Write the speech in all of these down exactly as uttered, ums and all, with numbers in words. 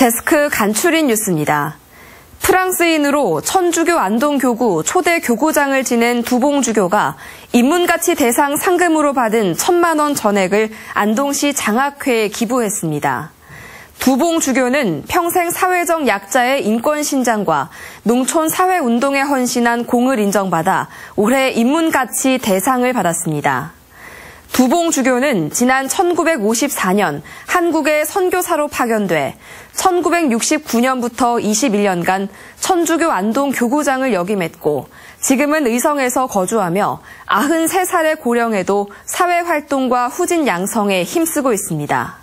데스크 간추린 뉴스입니다. 프랑스인으로 천주교 안동교구 초대 교구장을 지낸 두봉주교가 인문가치 대상 상금으로 받은 천만 원 전액을 안동시 장학회에 기부했습니다. 두봉주교는 평생 사회적 약자의 인권 신장과 농촌 사회운동에 헌신한 공을 인정받아 올해 인문가치 대상을 받았습니다. 두봉주교는 지난 천구백오십사 년 한국에 선교사로 파견돼 천구백육십구 년부터 이십일 년간 천주교 안동 교구장을 역임했고 지금은 의성에서 거주하며 아흔세 살의 고령에도 사회활동과 후진 양성에 힘쓰고 있습니다.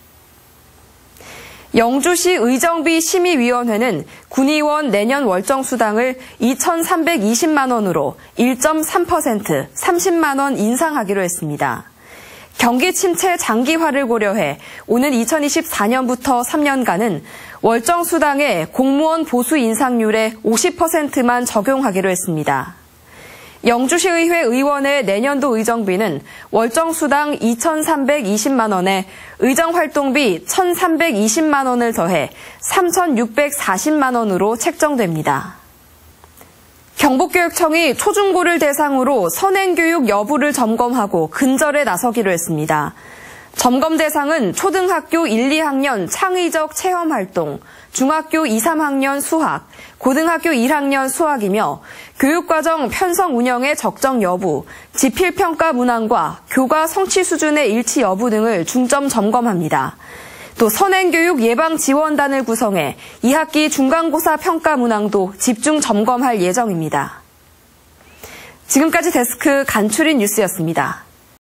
영주시 의정비 심의위원회는 군의원 내년 월정수당을 이천삼백이십만 원으로 일 점 삼 퍼센트 삼십만 원 인상하기로 했습니다. 경기 침체 장기화를 고려해 오는 이천이십사 년부터 삼 년간은 월정수당의 공무원 보수 인상률의 오십 퍼센트만 적용하기로 했습니다. 영주시의회 의원의 내년도 의정비는 월정수당 이천삼백이십만 원에 의정활동비 천삼백이십만 원을 더해 삼천육백사십만 원으로 책정됩니다. 경북교육청이 초중고를 대상으로 선행교육 여부를 점검하고 근절에 나서기로 했습니다. 점검 대상은 초등학교 일, 이 학년 창의적 체험활동, 중학교 이, 삼 학년 수학, 고등학교 일 학년 수학이며 교육과정 편성 운영의 적정 여부, 지필평가 문항과 교과 성취 수준의 일치 여부 등을 중점 점검합니다. 또 선행교육 예방지원단을 구성해 이 학기 중간고사 평가 문항도 집중 점검할 예정입니다. 지금까지 데스크 간추린 뉴스였습니다.